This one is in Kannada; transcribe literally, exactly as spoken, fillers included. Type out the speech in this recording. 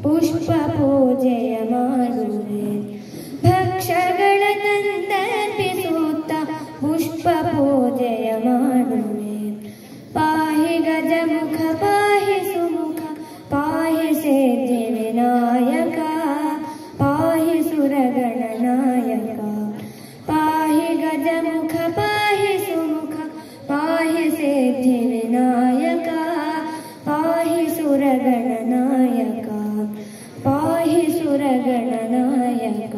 ಪುಷ್ಪ ಪೂಜೆಯ ಮಾಡುವೆ ಭಕ್ಷಗಳ ತಂದರ್ಪಿಸುತ್ತ ಪುಷ್ಪ ಪೂಜೆಯ ಮಾಡುವೆ ಪಾಹಿ ಗಜಮುಖ ಪಾಹಿ ಸುಮುಖ ಪಾಹಿ ಸಿದ್ಧಿ ವಿನಾಯಕ ಪಾಹಿ ಸುರಗಣನಾಯಕ ಪಾಹಿ ಗಜಮುಖ ಪಾಹಿ ಸುಮುಖ ಪಾಹಿ ಸಿದ್ಧಿ ವಿನಾಯಕ ಪಾಹಿ ಸುರಗಣನಾಯಕ ಪಾಹಿ ಸುರಗಣನಾಯಕ